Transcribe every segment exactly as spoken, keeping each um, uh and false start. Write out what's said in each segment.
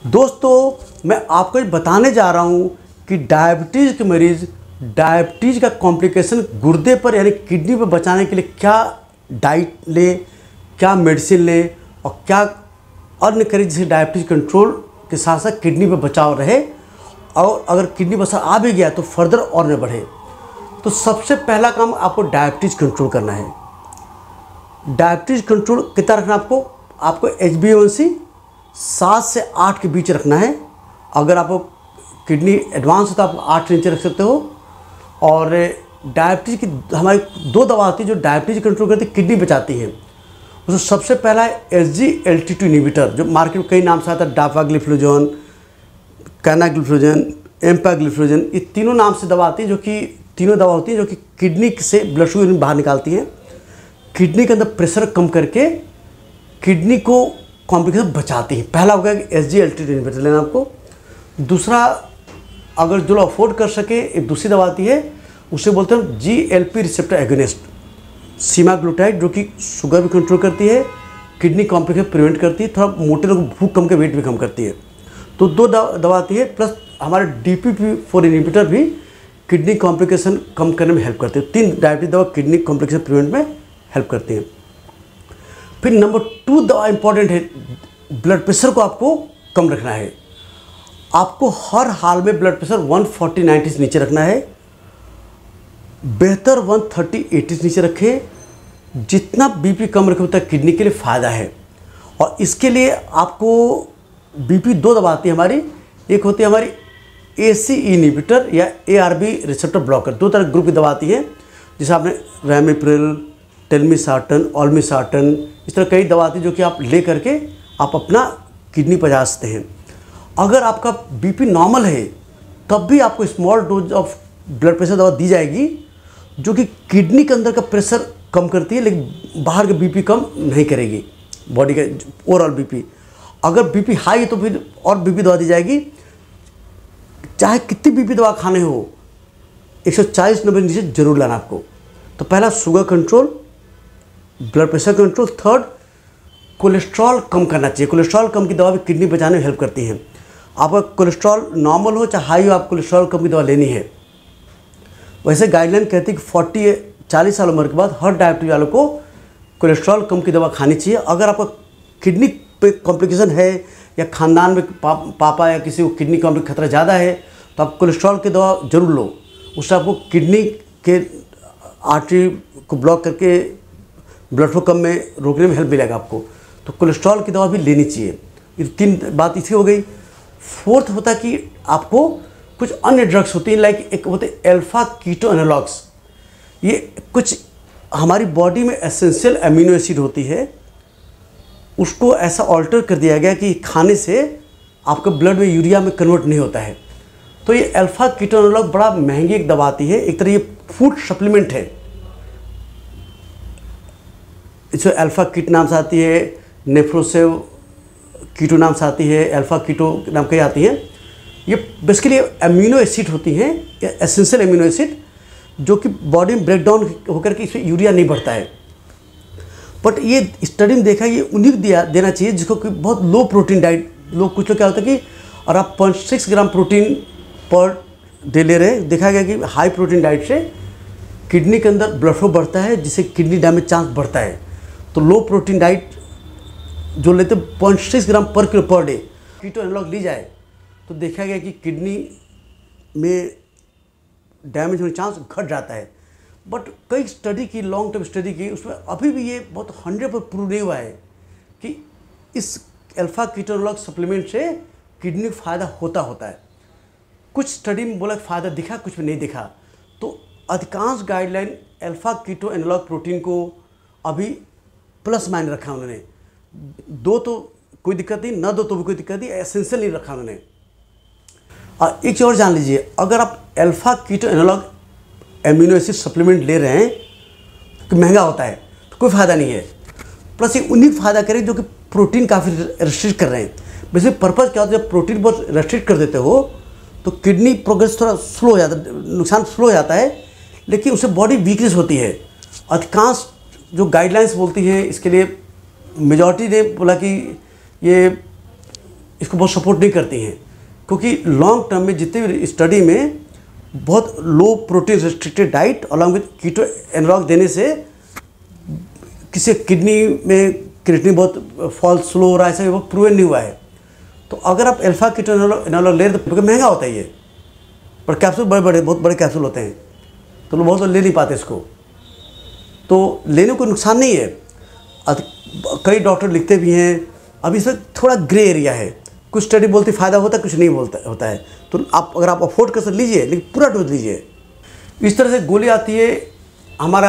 दोस्तों मैं आपको बताने जा रहा हूँ कि डायबिटीज़ के मरीज़ डायबिटीज़ का कॉम्प्लिकेशन गुर्दे पर यानी किडनी पर बचाने के लिए क्या डाइट ले, क्या मेडिसिन ले और क्या अन्य करें जिससे डायबिटीज़ कंट्रोल के साथ साथ किडनी पर बचाव रहे और अगर किडनी पर आ भी गया तो फर्दर और न बढ़े। तो सबसे पहला काम आपको डायबिटीज़ कंट्रोल करना है। डायबिटीज़ कंट्रोल कितना रखना आपको आपको H B A one C सात से आठ के बीच रखना है। अगर आपको किडनी एडवांस हो तो आप आठ नीचे रख सकते हो। और डायबिटीज़ की हमारी दो दवा आती है जो डायबिटीज़ कंट्रोल करती है, किडनी बचाती है। उसमें सबसे पहला है S G L T two inhibitor, जो मार्केट में कई नाम से आता है, डापाग्लिफ्लोजन, कैनाग्लिफ्लोजन, एम्पाग्लिफ्लोजन, ये तीनों नाम से दवा आती है, जो कि तीनों दवा होती है जो कि किडनी से ब्लड शुगर बाहर निकालती हैं, किडनी के अंदर प्रेशर कम करके किडनी को कॉम्प्लिकेशन बचाती है। पहला हो गया कि S G L T two inhibitor लेना आपको। दूसरा, अगर जो लोग अफोर्ड कर सके, एक दूसरी दवा आती है, उसे बोलते हैं G L P receptor agonist, semaglutide, जो कि शुगर भी कंट्रोल करती है, किडनी कॉम्प्लिकेशन प्रिवेंट करती है, थोड़ा मोटे लोग भूख कम के वेट भी कम करती है। तो दो दवा आती है, प्लस हमारे D P P four inhibitor भी किडनी कॉम्प्लिकेशन कम करने में हेल्प करते हैं। तीन डायबिटीज दवा किडनी कॉम्प्लिकेशन प्रिवेंट में हेल्प करती हैं। फिर नंबर टू दवा इंपॉर्टेंट है, ब्लड प्रेशर को आपको कम रखना है। आपको हर हाल में blood pressure one forty ninety से नीचे रखना है, बेहतर वन थर्टी एटी से नीचे रखें। जितना बीपी कम रखे उतना किडनी के लिए फ़ायदा है। और इसके लिए आपको बीपी दो दवा आती है हमारी, एक होती है हमारी ए सी ई इनिबिटर या A R B receptor blocker. दो तरह ग्रुप की दवा आती है, जैसे आपने रैमिप्रिल, टेलमिसार्टन, ऑल्मिसार्टन, इस तरह कई दवा आती है जो कि आप ले करके आप अपना किडनी पचा सकते हैं। अगर आपका बीपी नॉर्मल है तब भी आपको small dose of blood pressure दवा दी जाएगी, जो कि किडनी के अंदर का प्रेशर कम करती है लेकिन बाहर का बीपी कम नहीं करेगी, बॉडी का ओवरऑल बीपी। अगर बीपी हाई है तो फिर और बीपी दवा दी जाएगी। चाहे कितनी बीपी दवा खाने हो, एक सौ चालीस नब्बे नीचे जरूर लाना आपको। तो पहला sugar control, blood pressure control. Third, cholesterol कम करना चाहिए। कोलेस्ट्रॉल कम की दवा भी किडनी बचाने में हेल्प करती है। आपका कोलेस्ट्रॉल नॉर्मल हो चाहे हाई हो, आप कोलेस्ट्रॉल कम की दवा लेनी है। वैसे गाइडलाइन कहती है कि फोर्टी चालीस साल उम्र के बाद हर डायबिटीज वालों को कोलेस्ट्रॉल कम की दवा खानी चाहिए। अगर आपका किडनी पे कॉम्प्लिकेशन है या ख़ानदान में पा, पापा या किसी को किडनी का खतरा ज़्यादा है तो आप कोलेस्ट्रॉल की दवा जरूर लो। उससे आपको किडनी के आर्टरी को ब्लॉक करके ब्लड फ्लो कम में रोकने में हेल्प मिलेगा आपको। तो कोलेस्ट्रॉल की दवा भी लेनी चाहिए। ये तीन बात इसी हो गई। फोर्थ होता है कि आपको कुछ अन्य ड्रग्स होती हैं, लाइक एक होते अल्फा कीटो एनालॉग्स। ये कुछ हमारी बॉडी में एसेंशियल अमीनो एसिड होती है, उसको ऐसा ऑल्टर कर दिया गया कि खाने से आपके ब्लड में यूरिया में कन्वर्ट नहीं होता है। तो ये अल्फा कीटो एनालॉग बड़ा महंगी एक दवा आती है, एक तरह ये फूड सप्लीमेंट है। इसमें अल्फा किट नाम से आती है, नेफ्रोसेव कीटो नाम से आती है, अल्फा कीटो नाम की आती है। ये बेसिकली अमीनो एसिड होती हैं, एसेंशियल अमीनो एसिड, जो कि बॉडी में ब्रेक डाउन होकर के इसमें यूरिया नहीं बढ़ता है। बट ये स्टडी में देखा ये उन्हीं दिया देना चाहिए जिसको कि बहुत लो प्रोटीन डाइट। लोग कुछ लोग क्या होता है कि और आप point six gram protein per day ले रहे हैं, देखा गया कि हाई प्रोटीन डाइट से किडनी के अंदर ब्लड फ्लो बढ़ता है, जिससे किडनी डैमेज चांस बढ़ता है। तो लो प्रोटीन डाइट जो लेते पॉइंट सिक्स ग्राम पर किलो पर डे कीटो एनालॉग ली जाए तो देखा गया कि किडनी में डैमेज होने चांस घट जाता है। बट कई स्टडी की, लॉन्ग टर्म स्टडी की, उसमें अभी भी ये बहुत हंड्रेड पर प्रूव नहीं हुआ है कि इस अल्फा कीटो एनालॉग सप्लीमेंट से किडनी को फ़ायदा होता होता है। कुछ स्टडी में बोला फ़ायदा दिखा, कुछ में नहीं दिखा। तो अधिकांश guideline alpha keto analogue protein को अभी प्लस माइनस रखा उन्होंने। दो तो कोई दिक्कत नहीं, ना दो तो भी कोई दिक्कत नहीं, एसेंशियल नहीं रखा उन्होंने। और एक चीज़ और जान लीजिए, अगर आप alpha keto analogue amino acid supplement ले रहे हैं तो महंगा होता है तो कोई फ़ायदा नहीं है। प्लस ये उन्हीं फ़ायदा करे जो कि प्रोटीन काफ़ी रेस्ट्रिक्ट कर रहे हैं। वैसे पर्पज़ क्या होता है, जब प्रोटीन बहुत रेस्ट्रिक्ट कर देते हो तो किडनी प्रोग्रेस थोड़ा स्लो हो जाता है, नुकसान स्लो हो जाता है, लेकिन उससे बॉडी वीकनेस होती है। अधिकांश जो गाइडलाइंस बोलती हैं इसके लिए मेजॉरिटी ने बोला कि ये इसको बहुत सपोर्ट नहीं करती हैं, क्योंकि लॉन्ग टर्म में जितने भी स्टडी में बहुत low protein restricted diet along with keto analogue देने से किसी किडनी में क्रिएटिनिन बहुत फॉल स्लो हो रहा है, ऐसा वो प्रूवन नहीं हुआ है। तो अगर आप अल्फा कीटो एनालॉग ले रहे तो महंगा होता है ये, पर कैप्सूल बड़े बड़े बहुत बड़े कैप्सूल होते हैं, तो लोग बहुत लोग ले नहीं पाते इसको। तो लेने को नुकसान नहीं है, कई डॉक्टर लिखते भी हैं। अभी इसमें थोड़ा ग्रे एरिया है, कुछ स्टडी बोलती फ़ायदा होता है, कुछ नहीं बोलता होता है। तो आप अगर आप अफोर्ड कर सकते लीजिए, लेकिन पूरा डोज लीजिए। इस तरह से गोली आती है हमारा,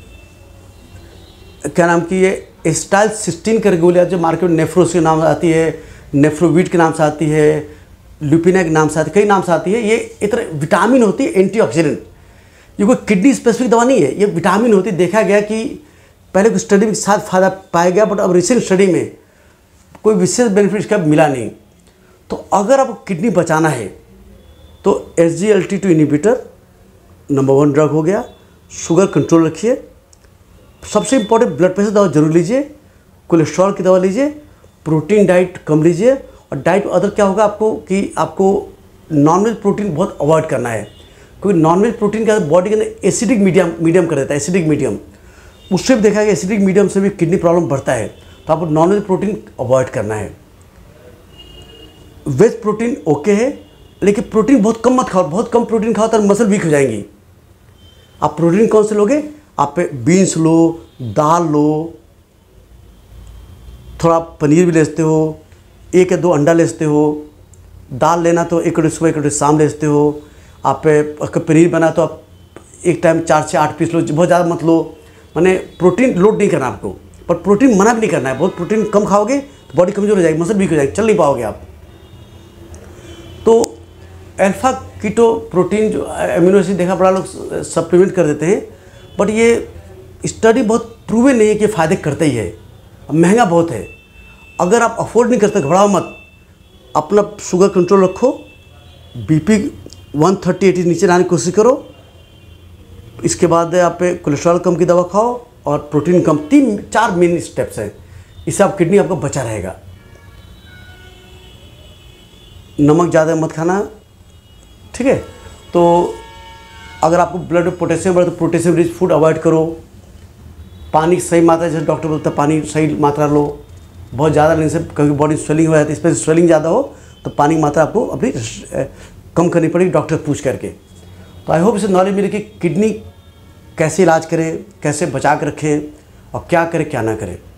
क्या नाम की ये एस्टाइल सिस्टीन करके गोली आती है, जो मार्केट में नेफ्रोस के नाम से आती है, नेफ्रोविट के नाम से आती है, ल्यूपिना के नाम से आती है, कई नाम से आती है। ये एक तरह विटामिन होती है, एंटीऑक्सीडेंट। ये कोई किडनी स्पेसिफिक दवा नहीं है, ये विटामिन होती है। देखा गया कि पहले कुछ स्टडी के साथ फ़ायदा पाया गया, बट अब रिसेंट स्टडी में कोई विशेष बेनिफिट इसका मिला नहीं। तो अगर आपको किडनी बचाना है तो S G L T two inhibitor number one drug हो गया। शुगर कंट्रोल रखिए, सबसे इंपॉर्टेंट ब्लड प्रेशर दवा जरूर लीजिए, कोलेस्ट्रॉल की दवा लीजिए, प्रोटीन डाइट कम लीजिए। और डाइट अदर क्या होगा आपको कि आपको नॉनवेज प्रोटीन बहुत अवॉइड करना है, क्योंकि नॉनवेज प्रोटीन का बॉडी के अंदर एसिडिक मीडियम मीडियम कर देता है, एसिडिक मीडियम। उससे भी देखा गया एसिडिक मीडियम से भी किडनी प्रॉब्लम बढ़ता है, तो आपको नॉनवेज प्रोटीन अवॉइड करना है। वेज प्रोटीन ओके है, लेकिन प्रोटीन बहुत कम मत खाओ, बहुत कम प्रोटीन खाओ तो मसल वीक हो जाएंगी। आप प्रोटीन कौन से लोगे? आप बीन्स लो, दाल लो, थोड़ा पनीर भी लेते हो, एक या दो अंडा लेते हो। दाल लेना तो एक रोटी सुबह एक रोटी शाम लेते हो। आप अगर पनीर बना तो आप एक टाइम चार से आठ पीस लो, बहुत ज़्यादा मत लो। माने प्रोटीन लोड नहीं करना आपको, पर प्रोटीन मना भी नहीं करना है। बहुत प्रोटीन कम खाओगे तो बॉडी कमजोर हो जाएगी, मसल वीक हो जाएगी, चल नहीं पाओगे आप। तो अल्फा कीटो प्रोटीन जो अमीनो एसिड देखा बड़ा लोग सप्लीमेंट कर देते हैं, बट ये स्टडी बहुत प्रूवन नहीं है कि फ़ायदे करते ही है। महंगा बहुत है, अगर आप अफोर्ड नहीं करते घबराओ मत। अपना शुगर कंट्रोल रखो, बीपी वन थर्टी एटी नीचे लाने की कोशिश करो। इसके बाद आप कोलेस्ट्रॉल कम की दवा खाओ और प्रोटीन कम। तीन चार मेन स्टेप्स हैं, इससे आप किडनी आपका बचा रहेगा। नमक ज़्यादा मत खाना, ठीक है। तो अगर आपको ब्लड में पोटेशियम बढ़े तो पोटेशियम रिच फूड अवॉइड करो। पानी सही मात्रा, जैसे डॉक्टर बोलता है पानी सही मात्रा लो। बहुत ज़्यादा लेने से कभी बॉडी स्वेलिंग हो जाती है, इसमें स्वेलिंग ज़्यादा हो तो पानी की मात्रा आपको अपनी कम करनी पड़ेगी डॉक्टर पूछ करके। तो आई होप इसे नॉलेज मिले कि किडनी कैसे इलाज करें, कैसे बचा कर रखें और क्या करें क्या ना करें।